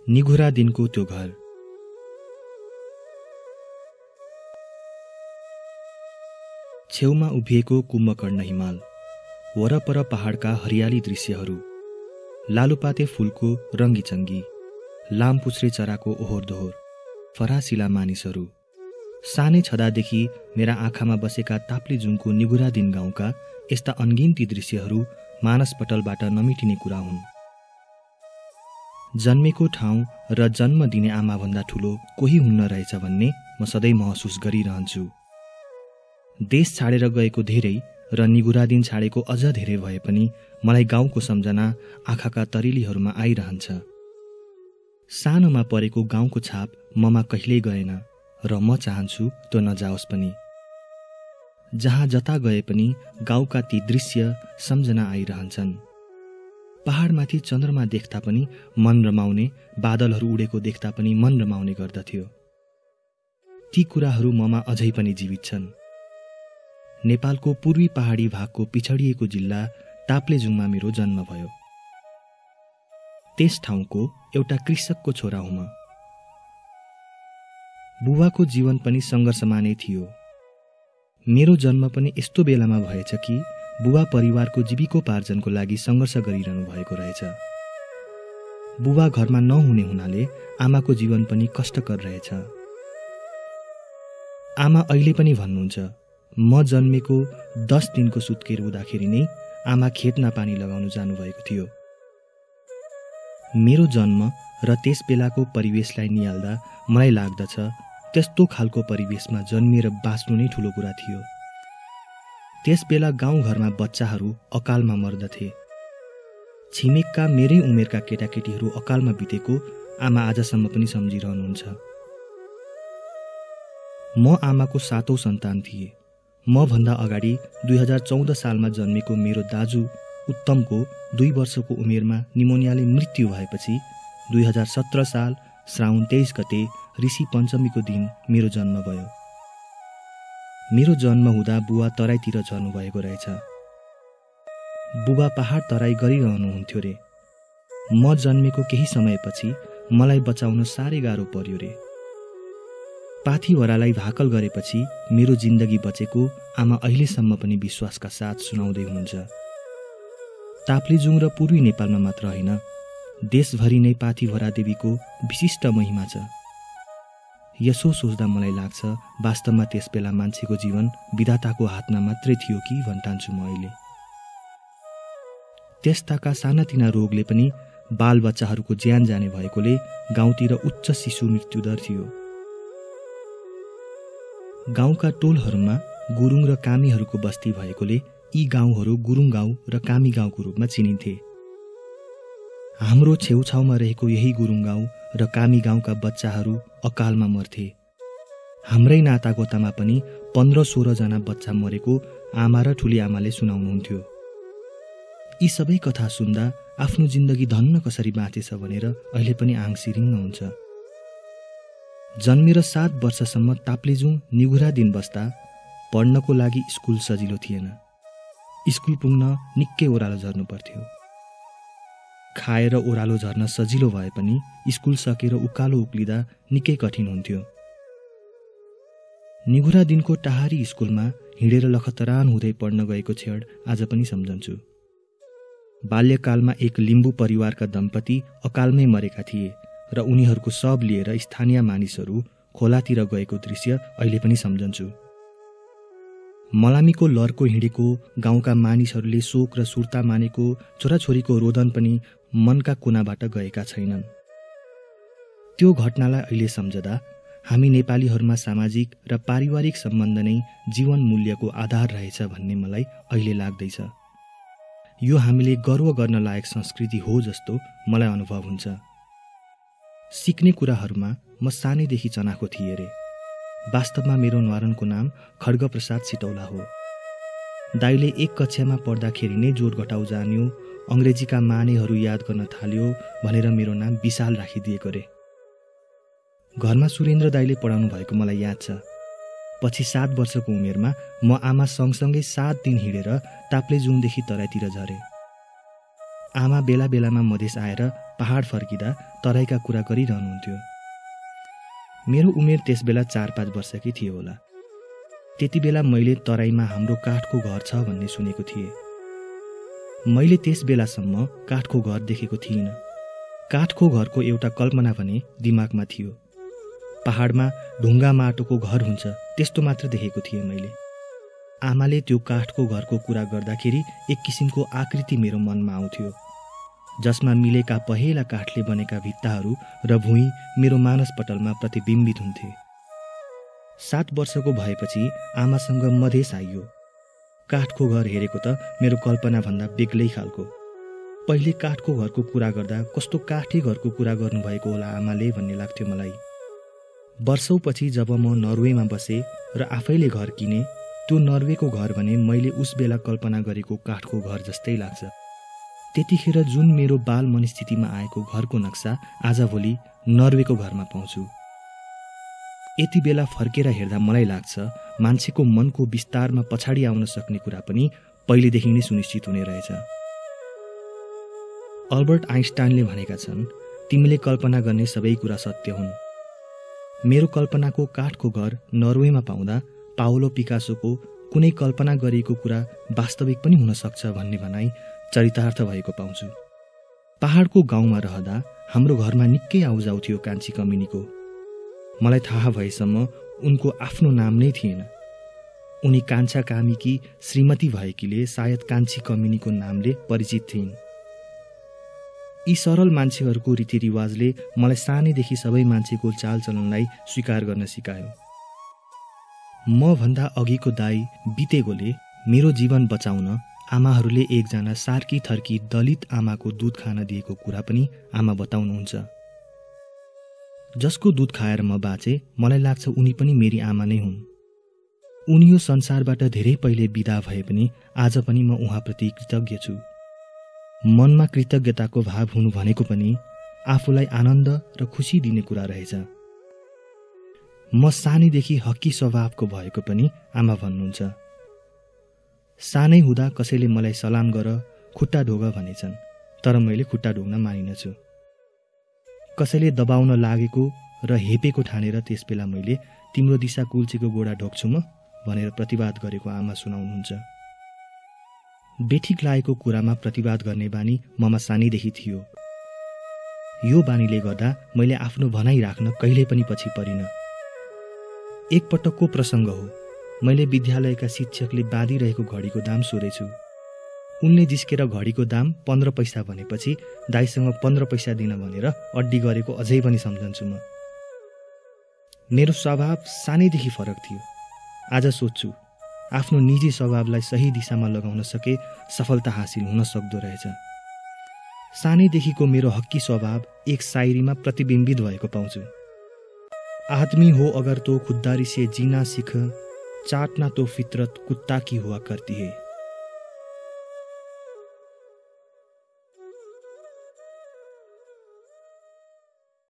निघुरा दिनको त्यो घर। छेउमा उभिएको कुम्भकर्ण हिमाल, वरपर पहाडका हरियाली दृश्यहरू, लालुपाते फूलको रङ्गीचङ्गी, लामपुछ्रे चराको ओहोर दोहोर, फरासिला मानिसहरू। सानै छँदादेखि मेरा आँखामा बसेका ताप्लेजुङको निघुरा दिन गाउँका यस्ता अनगिन्ती दृश्यहरू मानसपटलबाट नमिटिने कुरा हुन्। जन्मेको ठाउँ र जन्म दिने आमाभन्दा ठुलो कोही हुन्न रहेछ भन्ने म सधैँ महसुस गरिरहन्छु। देश छाडेर गएको धेरै र निघुरा दिन छाडेको अझ धेरै भए पनि मलाई गाउँको सम्झना आँखाका तरेलीहरूमा आइरहन्छ। सानोमा परेको गाउँको छाप ममा कहिल्यै गएन र म चाहन्छु त्यो नजाओस् पनि। जहाँ जता गए पनि गाउँका ती दृश्य सम्झना आइरहन्छन्। पहाडमाथि चन्द्रमा देख्दा पनि मन रमाउने, बादलहरू उडेको देख्दा पनि मन रमाउने गर्दथ्यो। ती कुराहरू ममा अझै पनि जीवित छन्। नेपालको पूर्वी पहाडी भागको पिछडिएको जिल्ला ताप्लेजुङमा मेरो जन्म भयो। त्यस ठाउँको एउटा कृषकको छोरा हुँ म। बुबाको जीवन पनि सङ्घर्षमा नै थियो। मेरो जन्म पनि यस्तो बेलामा भएछ कि बुबा परिवारको जीविकोपार्जनको लागि सङ्घर्ष गरिरहनु भएको रहेछ। बुबा घरमा नहुने हुनाले आमाको जीवन पनि कष्टकर रहेछ। आमा अहिले पनि भन्नुहुन्छ, म जन्मेको 10 दिनको सुत्केरी हुँदाखेरि नै आमा खेतमा पानी लगाउन जानुभएको थियो। मेरो जन्म र त्यस बेलाको परिवेशलाई निहाल्दा मलाई लाग्दछ त्यस्तो खालको परिवेशमा जन्मिएर बाँच्नु नै ठुलो कुरा थियो। त्यस बेला गाउँघरमा बच्चाहरू अकालमा मर्दथे। छिमेकका मेरै उमेरका केटाकेटीहरू अकालमा बितेको आमा आजसम्म पनि सम्झिरहनुहुन्छ। म आमाको 7औं सन्तान थिएँ। म भन्दा अगाडि 2014 सालमा जन्मेको मेरो दाजु उत्तमको 2 वर्षको उमेरमा निमोनियाले मृत्यु भएपछि 2017 साल श्रावण 23 गते ऋषि पञ्चमीको दिन मेरो जन्म भयो। मेरो जन्म हुँदा बुवा तराईतिर झर्नुभएको रहेछ। बुबा पहाड तराई गरिरहनुहुन्थ्यो रे। म जन्मेको केही समयपछि मलाई बचाउन साह्रै गाह्रो पर्यो रे। पाथीभरालाई भाकल गरेपछि मेरो जिन्दगी बचेको आमा अहिलेसम्म पनि विश्वासका साथ सुनाउँदै हुनुहुन्छ। ताप्लेजुङ र पूर्वी नेपालमा मात्र होइन, देशभरि नै पाथीभरा देवीको विशिष्ट महिमा छ। यसो सोच्दा मलाई लाग्छ वास्तवमा त्यस बेला मान्छेको जीवन विधाताको हातमा मात्रै थियो कि भन्ठान्छु म अहिले। त्यस्ताका सानातिना रोगले पनि बालबच्चाहरूको ज्यान जाने भएकोले गाउँतिर उच्च शिशु मृत्युदर थियो। गाउँका टोलहरूमा गुरुङ र कामीहरूको बस्ती भएकोले यी गाउँहरू गुरुङ गाउँ र कामी गाउँको रूपमा चिनिन्थे। हाम्रो छेउछाउमा रहेको यही गुरुङ गाउँ र कामी गाउँका बच्चाहरू अकालमा मर्थे। हाम्रै नातागोतामा पनि 15-16 जना बच्चा मरेको आमा र ठुली आमाले सुनाउनुहुन्थ्यो। यी सबै कथा सुन्दा आफ्नो जिन्दगी धन्न कसरी बाँचेछ भनेर अहिले पनि आङ सिरिङ्ग हुन्छ। जन्मेर 7 वर्षसम्म ताप्लेजुङ निघुरा दिन बस्दा पढ्नको लागि स्कुल सजिलो थिएन। स्कुल पुग्न निकै ओह्रालो झर्नु पर्थ्यो। खाएर ओह्रालो झर्न सजिलो भए पनि स्कुल सकेर उकालो उक्लिँदा निकै कठिन हुन्थ्यो। निघुरा दिनको टाहारी स्कुलमा हिँडेर लखतरान हुँदै पढ्न गएको क्षण आज पनि सम्झन्छु। बाल्यकालमा एक लिम्बू परिवारका दम्पति अकालमै मरेका थिए र उनीहरूको शव लिएर स्थानीय मानिसहरू खोलातिर गएको दृश्य अहिले पनि सम्झन्छु। मलामीको लर्को हिँडेको गाउँका मानिसहरूले शोक र सुर्ता मानेको छोराछोरीको रोदन पनि मनका कुनाबाट गएका छैनन्। त्यो घटनालाई अहिले सम्झदा हामी नेपालीहरूमा सामाजिक र पारिवारिक सम्बन्ध नै जीवन मूल्यको आधार रहेछ भन्ने मलाई अहिले लाग्दैछ। यो हामीले गर्व गर्न लायक संस्कृति हो जस्तो मलाई अनुभव हुन्छ। सिक्ने कुराहरूमा म सानैदेखि चनाखो थिएँ रे। वास्तवमा मेरो न्वारनको नाम खड्गप्रसाद सिटौला हो। दाइले 1 कक्षामा पढ्दाखेरि नै जोड घटाउ जान्यो, अङ्ग्रेजीका मानेहरू याद गर्न थाल्यो भनेर मेरो नाम विशाल राखिदिएको रे। घरमा सुरेन्द्र दाइले पढाउनु भएको मलाई याद छ। पछि 7 वर्षको उमेरमा म आमा सँगसँगै 7 दिन हिँडेर ताप्लेजुङदेखि तराईतिर झरे। आमा बेला बेलामा मधेस आएर पहाड फर्किँदा तराईका कुरा गरिरहनुहुन्थ्यो। मेरो उमेर त्यसबेला 4-5 वर्षकी थियो होला। त्यति बेला मैले तराईमा हाम्रो काठको घर छ भन्ने सुनेको थिएँ। मैले त्यस बेलासम्म काठको घर देखेको थिइनँ। काठको घरको एउटा कल्पना भने दिमागमा थियो। पहाडमा ढुङ्गा माटोको घर हुन्छ त्यस्तो मात्र देखेको थिएँ मैले। आमाले त्यो काठको घरको कुरा गर्दाखेरि एक किसिमको आकृति मेरो मनमा आउँथ्यो, जसमा मिलेका पहेँला काठले बनेका भित्ताहरू र भुइँ मेरो मानसपटलमा प्रतिबिम्बित हुन्थे। 7 वर्षको भएपछि आमासँग मधेस आइयो। काठको घर हेरेको त मेरो कल्पनाभन्दा बेग्लै खालको। पहिले काठको घरको कुरा गर्दा कस्तो काठे घरको कुरा गर्नुभएको होला आमाले भन्ने लाग्थ्यो मलाई। वर्षौपछि जब म नर्वेमा बसेँ र आफैले घर किने, त्यो नर्वेको घर भने मैले उस बेला कल्पना गरेको काठको घर जस्तै लाग्छ। त्यतिखेर जुन मेरो बाल मनस्थितिमा आएको घरको नक्सा आजभोलि नर्वेको घरमा पाउँछु। यति बेला फर्केर हेर्दा मलाई लाग्छ मान्छेको मनको विस्तारमा पछाडि आउन सक्ने कुरा पनि पहिलेदेखि नै सुनिश्चित हुने रहेछ। अल्बर्ट आइन्स्टाइनले भनेका छन्, तिमीले कल्पना गर्ने सबै कुरा सत्य हुन्। मेरो कल्पनाको काठको घर नर्वेमा पाउँदा पाओलो पिकासोको कुनै कल्पना गरिएको कुरा वास्तविक पनि हुन सक्छ भन्ने भनाइ चरितार्थ भएको पाउँछु। पहाडको गाउँमा रहँदा हाम्रो घरमा निकै आउजाउ थियो कान्छी कमिनीको। मलाई थाहा भएसम्म उनको आफ्नो नाम नै थिएन। उनी कान्छा कामीकी श्रीमती भएकीले सायद कान्छी कमिनीको नामले परिचित थिइन्। यी सरल मान्छेहरूको रीतिरिवाजले मलाई सानैदेखि सबै मान्छेको चालचलनलाई स्वीकार गर्न सिकायो। म भन्दा अघिको दाई बितेकोले मेरो जीवन बचाउन आमाहरूले एकजना सार्की थर्की दलित आमाको दूध खान दिएको कुरा पनि आमा बताउनुहुन्छ। जसको दूध खाएर म बाँचे, मलाई लाग्छ उनी पनि मेरी आमा नै हुन्। उनी यो संसारबाट धेरै पहिले बिदा भए पनि आज पनि म उहाँप्रति कृतज्ञ छु। मनमा कृतज्ञताको भाव हुनु भनेको पनि आफूलाई आनन्द र खुसी दिने कुरा रहेछ। म सानैदेखि हक्की स्वभावको भएको पनि आमा भन्नुहुन्छ। सानै हुँदा कसैले मलाई सलाम गर, खुट्टा ढोग भनेछन्, तर मैले खुट्टा ढोग्न मानिनछु। कसैले दबाउन लागेको र हेपेको ठानेर त्यसबेला मैले तिम्रो दिशा कुल्चेको गोडा ढोग्छु म भनेर प्रतिवाद गरेको आमा सुनाउनुहुन्छ। बेठिक लागेको कुरामा प्रतिवाद गर्ने बानी ममा सानैदेखि थियो। यो बानीले गर्दा मैले आफ्नो भनाइ राख्न कहिल्यै पनि पछि परिन। एक पटकको प्रसङ्ग हो, मैले विद्यालयका शिक्षकले बाँधिरहेको घडीको दाम सोधेछु। उनले जिस्केर घडीको दाम 15 पैसा भनेपछि दाइसँग 15 पैसा दिन भनेर अड्डी गरेको अझै पनि सम्झन्छु म। मेरो स्वभाव सानैदेखि फरक थियो। आज सोच्छु आफ्नो निजी स्वभावलाई सही दिशामा लगाउन सके सफलता हासिल हुन सक्दो रहेछ। सानैदेखिको मेरो हक्की स्वभाव एक शायरीमा प्रतिबिम्बित भएको पाउँछु। आदमी हो अगर तो खुददारी से जीना सीख, चाटना तो फितरत कुत्ता की हुआ करती है।